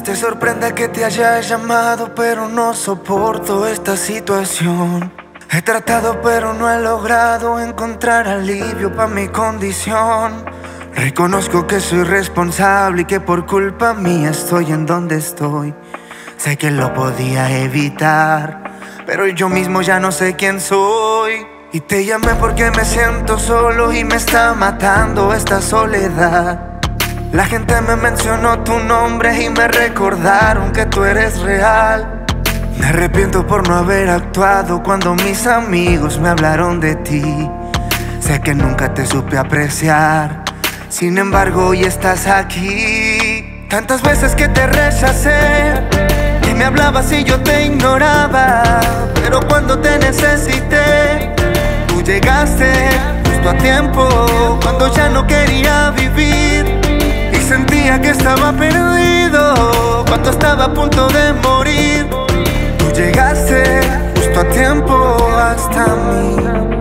te sorprende que te haya llamado, pero no soporto esta situación. He tratado pero no he logrado encontrar alivio para mi condición. Reconozco que soy responsable y que por culpa mía estoy en donde estoy. Sé que lo podía evitar, pero yo mismo ya no sé quién soy. Y te llamé porque me siento solo y me está matando esta soledad. La gente me mencionó tu nombre y me recordaron que tú eres real. Me arrepiento por no haber actuado cuando mis amigos me hablaron de ti. Sé que nunca te supe apreciar, sin embargo hoy estás aquí. Tantas veces que te rechacé, que me hablabas y yo te ignoraba, pero cuando te necesité, tú llegaste justo a tiempo, cuando ya no quería vivir y sentía que estaba perdido, cuando estaba a punto de morir. Tú llegaste justo a tiempo hasta mí.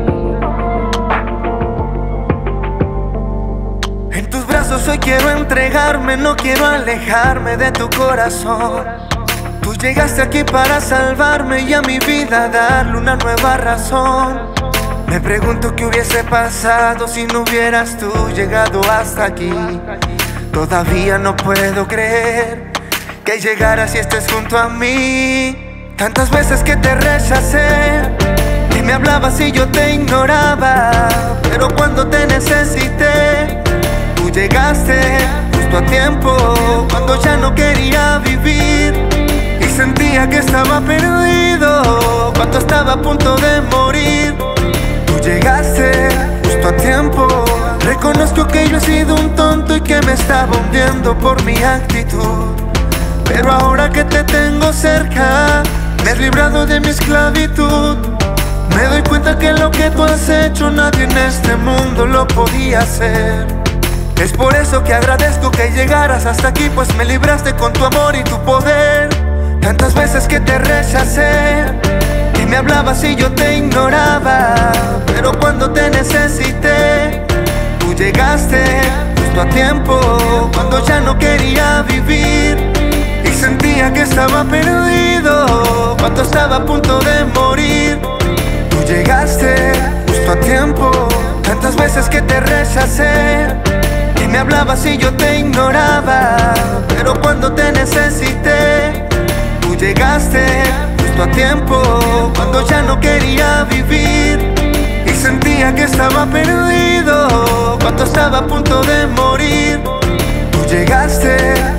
En tus brazos hoy quiero entregarme, no quiero alejarme de tu corazón. Tú llegaste aquí para salvarme y a mi vida darle una nueva razón. Me pregunto qué hubiese pasado si no hubieras tú llegado hasta aquí. Todavía no puedo creer que llegaras y estés junto a mí. Tantas veces que te rechacé, que me hablabas y yo te ignoraba, pero cuando te necesité, tú llegaste justo a tiempo, cuando ya no quería vivir y sentía que estaba perdido, cuando estaba a punto de morir. Tú llegaste justo a tiempo. Reconozco que yo he sido un tonto y que me estaba hundiendo por mi actitud, pero ahora que te tengo cerca, me has librado de mi esclavitud. Me doy cuenta que lo que tú has hecho nadie en este mundo lo podía hacer. Es por eso que agradezco que llegaras hasta aquí, pues me libraste con tu amor y tu poder. Tantas veces que te rechacé, que me hablabas y yo te ignoraba, pero cuando te necesité, tú llegaste justo a tiempo, cuando ya no quería vivir y sentía que estaba perdido, cuando estaba a punto de morir. Tú llegaste justo a tiempo. Tantas veces que te rechacé, que me hablabas y yo te ignoraba, pero cuando te necesité, tú llegaste justo a tiempo, cuando ya no quería vivir y sentía que estaba perdido, cuando estaba a punto de morir. Tú llegaste